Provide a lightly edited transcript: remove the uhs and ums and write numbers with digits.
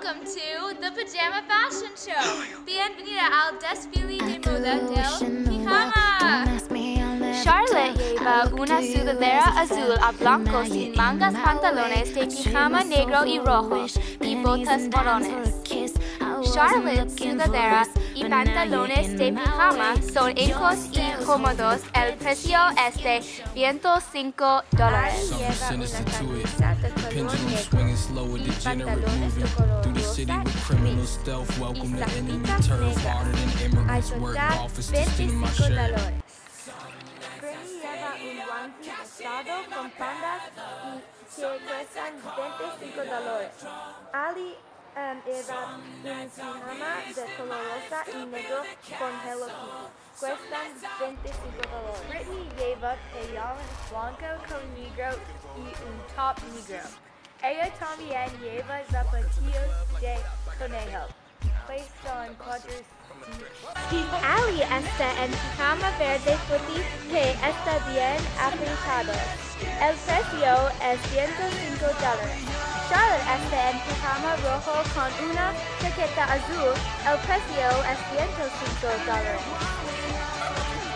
Welcome to the Pajama Fashion Show. Bienvenida al desfile de moda del pijama. Charlotte lleva una sudadera azul a blanco sin mangas, pantalones de pijama negro y rojo y botas marrones. Charlotte's sudadera y pantalones de pijama son ecos y cómodos. El precio es de $105. Lleva una camisa de color negro y pantalones de color rosa y gris. Y $25. Britney lleva un onesie rosado con pandas y que cuestan $25. Ali lleva un pijama de color rosa y negro con Hello Kitty. Cuestan $25. Britney lleva pantalones blancos con negro y un top negro. Ella también lleva zapatillas de conejo. Cuestan $4. Ali está en pijama verde footy que está bien apretado. El precio es $105. Charlotte está en pijama rojo con una chaqueta azul. El precio es $105.